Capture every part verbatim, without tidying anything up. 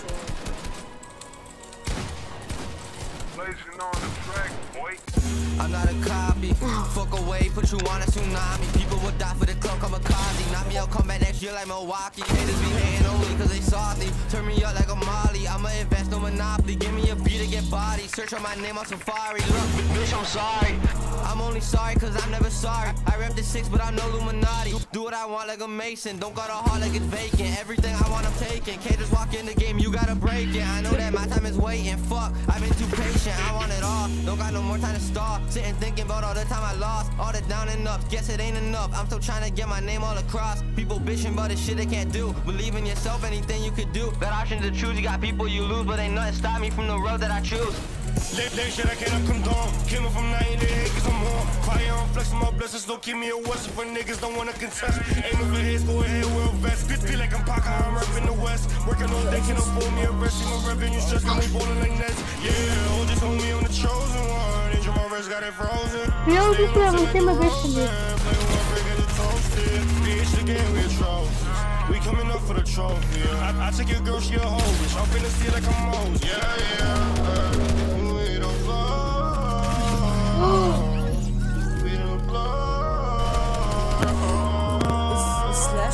I'm not a copy. Fuck away, put you on a tsunami. People will die for the club, kamikaze. Knock me out, come back next year like Milwaukee. Haters be hating only cause they salty. Turn me up like a Molly. I'ma invest, no monopoly. Give me a beat to get body. Search on my name on Safari. Look, bitch, I'm sorry. I'm only sorry cause I'm never sorry. I rep the six, but I'm no Illuminati. Do what I want like a Mason. Don't got a heart like it's vacant. Everything I want, I'm taking. Can't just walk in the game, you gotta break it. I know that my time is waiting. Fuck, I've been too patient. I want it all. Don't got no more time to stall. Sitting thinking about all the time I lost. All the down and ups. Guess it ain't enough. I'm still trying to get my name all across. People bitching about the shit they can't do. Believe in yourself, anything you could do. Got options to choose. You got people you lose, but ain't nothing stop me from the road that I choose. Late, late shit, I cannot condone. Came up from night, they hate cause I'm home. Fire on flexing my blessings, don't keep me a West. For niggas don't wanna contest. Aiming for hits, go ahead, wear a vest. Feel like I'm Paca, I'm repping the West. Working on day, can't afford me a rest. See my revenue stress, got me ballin' like Nets. Yeah, oh, just hold me on the chosen one. Angel, my wrist got it frozen. Eu vi que eu não tenho uma vez também. We coming up for the trophy. Yeah. I, I take your girl, she a hoe. Bitch, I'm finna see like I'm Moses. Yeah, yeah. We don't blow. We don't blow. Slash.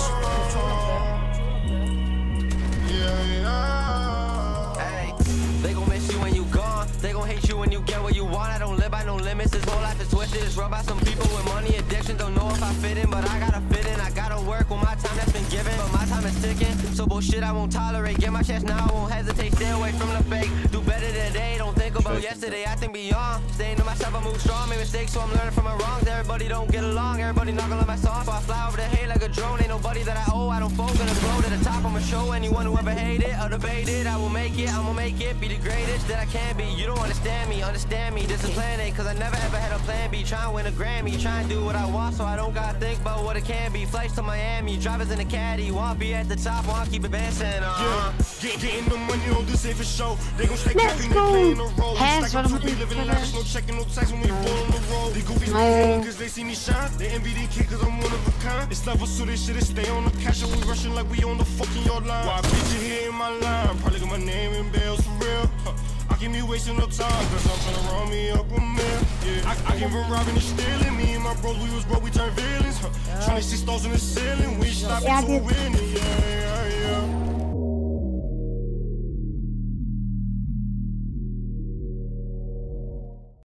Yeah, yeah. Hey, they gon' miss you when you gone. They gon' hate you when you get what you want. I don't live by no limits. This whole life is twisted. It's run by some people with money addiction. Don't know if I fit in, but I gotta fit in. I gotta work with my time that's been given, but my time is ticking. So bullshit I won't tolerate. Get my chance now, I won't hesitate. Stay away from the fake. Do better today. Don't think about yesterday. I think beyond. Staying to myself, I move strong. Make mistakes, so I'm learning from my wrongs. Everybody don't get along. Everybody not gonna love my song, so I fly over the hay like a drone. Ain't nobody that I owe. I don't fold. Gonna grow to the top. I'ma show anyone who ever hated or debated. I will make it. I'ma make it. Be the greatest that I can be. You don't understand me. Understand me. This is plan A, cause I never ever had a plan B. Try and win a Grammy. Try and do what I want, so I don't gotta think about what it can be. Flights to Miami. Drivers in the caddy. Want be at the top. Want keep advancing. Uh -huh. Yeah, get, getting the money on the safest show. They gon' stay Let's capping, go. they playing the role. Hands Stack on up to the be living mother- lavish, no checking, no tax when we roll on the road. They goofies be hating cause they see me shine. They envy the kid cause I'm one of a kind. It's levels so they shit stay on the cash and we rushing like we on the fucking yard line. Why bitch you here in my line? Probably got my name in bills for real. Huh. I can't be wasting no time cause I'm tryna roll me up a mill. Yeah, I, I came from robbing and stealing. Me and my bros, we was broke, we turned villains. Huh. Tryna see stars in the ceiling, we stopped Yeah, to dude. win it. Yeah, yeah.